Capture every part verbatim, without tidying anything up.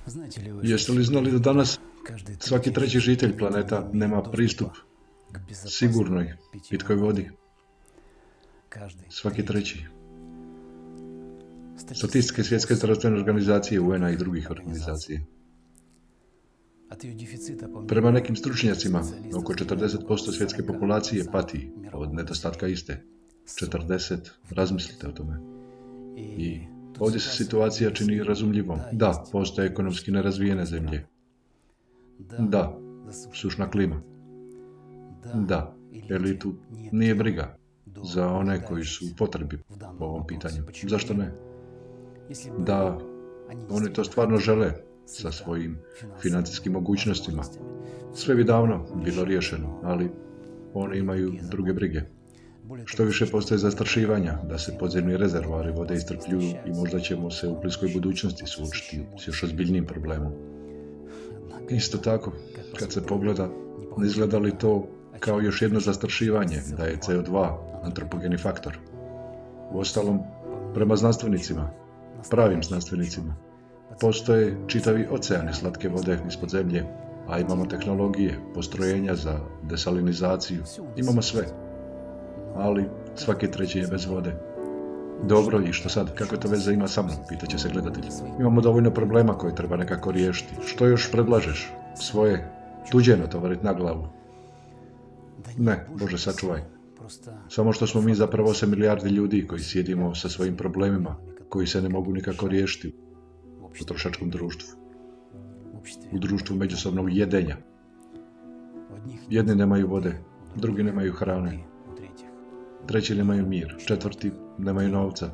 Jeste li znali da danas svaki treći žitelj planeta nema pristup sigurnoj pitkoj vodi? Svaki treći. Statistike Svjetske zdravstvene organizacije, U N A i drugih organizacija. Prema nekim stručnjacima, oko četrdeset posto svjetske populacije pati od nedostatka iste. četrdeset. Razmislite o tome. I ovdje se situacija čini razumljivom. Da, postoje ekonomski nerazvijene zemlje. Da, sušna klima. Da, elitu nije briga za one koji su u potrebi po ovom pitanju. Zašto ne? Da, oni to stvarno žele sa svojim financijskim mogućnostima. Sve bi davno bilo riješeno, ali oni imaju druge brige. Što više postoje zastrašivanja da se podzemni rezervoari vode iscrpljuju i možda ćemo se u bliskoj budućnosti suočiti s još ozbiljnijim problemom. Isto tako, kad se pogleda, ne izgleda li to kao još jedno zastrašivanje da je C O dva antropogeni faktor. Uostalom, prema znanstvenicima, pravim znanstvenicima, postoje čitavi oceani slatke vode ispod zemlje, a imamo tehnologije, postrojenja za desalinizaciju, imamo sve. Ali svaki treći je bez vode. Dobro, i što sad? Kako to veze ima sa mnom? Pitaće se gledatelj. Imamo dovoljno problema koje treba nekako riješiti. Što još predlažeš? Svoje tuđe natovarit na glavu? Ne, Bože sačuvaj. Samo što smo mi zapravo osam milijardi ljudi koji sjedimo sa svojim problemima, koji se ne mogu nikako riješiti u potrošačkom društvu. U društvu međusobnog jedenja. Jedni nemaju vode, drugi nemaju hrane. Treći nemaju mir, četvrti nemaju novca,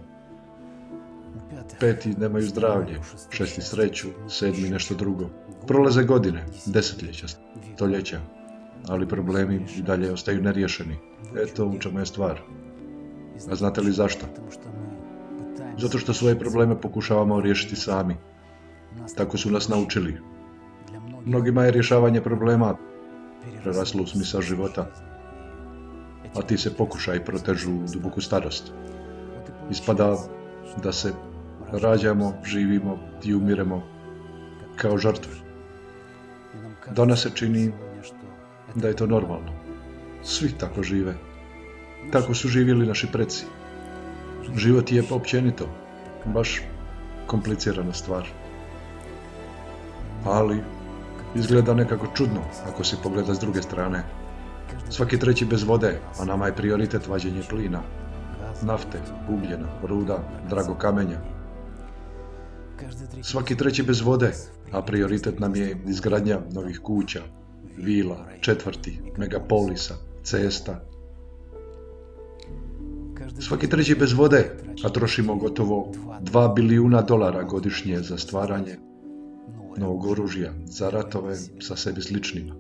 peti nemaju zdravlje, šesti sreću, sedmi nešto drugo. Prolaze godine, desetljeća, stoljeća, ali problemi i dalje ostaju neriješeni. Eto u čemu je stvar. A znate li zašto? Zato što svoje probleme pokušavamo riješiti sami. Tako su nas naučili. Mnogima je rješavanje problema preraslo u smisao života, a ti se pokušaj protežu u duboku starost. Ispada da se rađamo, živimo i umiremo kao žrtve. Danas se čini da je to normalno. Svi tako žive. Tako su živjeli naši preci. Život je općenito baš komplicirana stvar. Ali izgleda nekako čudno ako se pogleda s druge strane. Svaki treći bez vode, a nama je prioritet vađenje plina, nafte, ugljena, ruda, drago kamenja. Svaki treći bez vode, a prioritet nam je izgradnja novih kuća, vila, četvrti, megapolisa, cesta. Svaki treći bez vode, a trošimo gotovo dva bilijuna dolara godišnje za stvaranje novog oružja, za ratove sa sebi sličnima.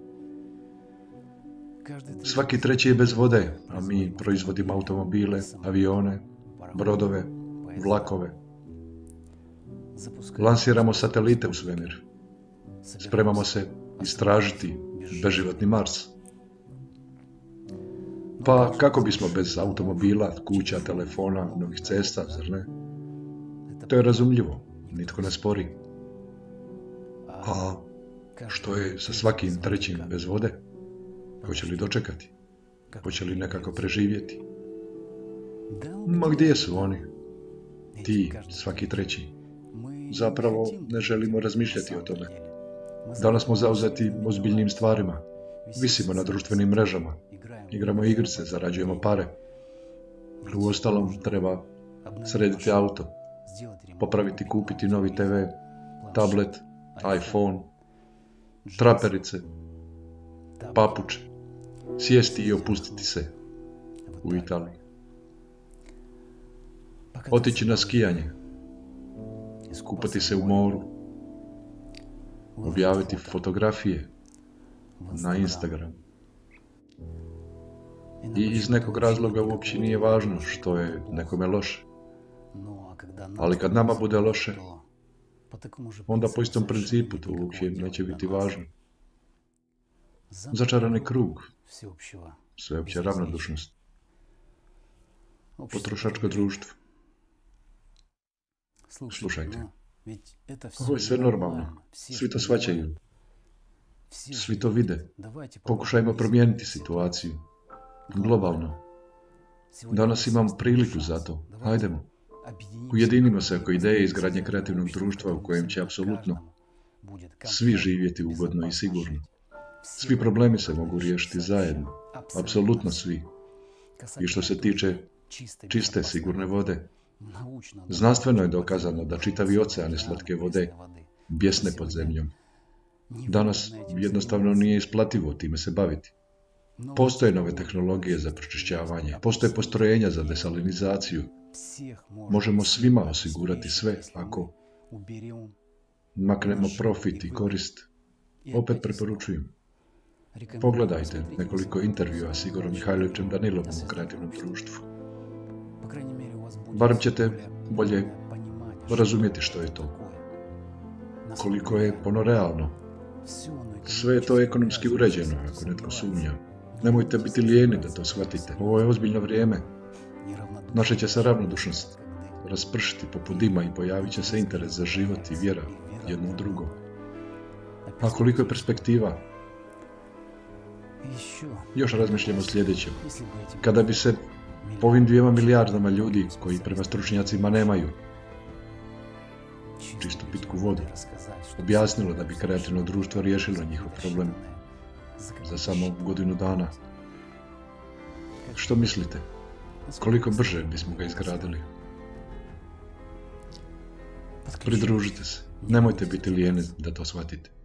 Svaki treći je bez vode, a mi proizvodimo automobile, avione, brodove, vlakove. Lansiramo satelite u svemir. Spremamo se istražiti beživotni Mars. Pa kako bismo bez automobila, kuća, telefona, novih cesta, zar ne? To je razumljivo, nitko ne spori. A što je sa svakim trećim bez vode? Hoće li dočekati? Hoće li nekako preživjeti? Ma gdje su oni? Ti, svaki treći. Zapravo ne želimo razmišljati o tome. Danas smo zauzeti ozbiljnim stvarima. Visimo na društvenim mrežama. Igramo igrice, zarađujemo pare. Uostalom treba srediti auto, popraviti, kupiti novi T V, tablet, iPhone, traperice, papuče, sjesti i opustiti se u Italiji. Otići na skijanje, skupati se u moru, objaviti fotografije na Instagram. I iz nekog razloga uopće nije važno što je nekome loše. Ali kad nama bude loše, onda po istom principu to uopće neće biti važno. Začarani krug, sveopća ravnodušnost, potrošačko društvo. Slušajte, Ovo je sve normalno. Svi to shvaćaju. Svi to vide. Pokušajmo promijeniti situaciju. Globalno. Danas imamo priliku za to. Hajdemo. Ujedinimo se oko ideje izgradnje kreativnog društva u kojem će apsolutno svi živjeti ugodno i sigurno. Svi problemi se mogu riješiti zajedno. Apsolutno svi. I što se tiče čiste, sigurne vode, znanstveno je dokazano da čitavi oceani slatke vode bjesne pod zemljom. Danas jednostavno nije isplativo time se baviti. Postoje nove tehnologije za pročišćavanje, postoje postrojenja za desalinizaciju. Možemo svima osigurati sve ako maknemo profit i korist. Opet preporučujem. Pogledajte nekoliko intervjua s Igorom Mihajlovićem Danilovom u kreativnom društvu. Barem ćete bolje razumjeti što je to. Koliko je ono realno. Sve je to ekonomski uređeno, ako netko sumnja. Nemojte biti lijeni da to shvatite. Ovo je ozbiljno vrijeme. Naša će se ravnodušnost raspršiti poput dima i pojavit će se interes za život i vjera jedno u drugo. A koliko je perspektiva? Još razmišljamo o sljedećem. Kada bi se ovim dvijema milijardama ljudi koji prema stručnjacima nemaju čistu pitku vodu objasnilo da bi kreativno društvo riješilo njihov problem za samo godinu dana. Što mislite? Koliko brže bismo ga izgradili? Pridružite se. Nemojte biti lijeni da to shvatite.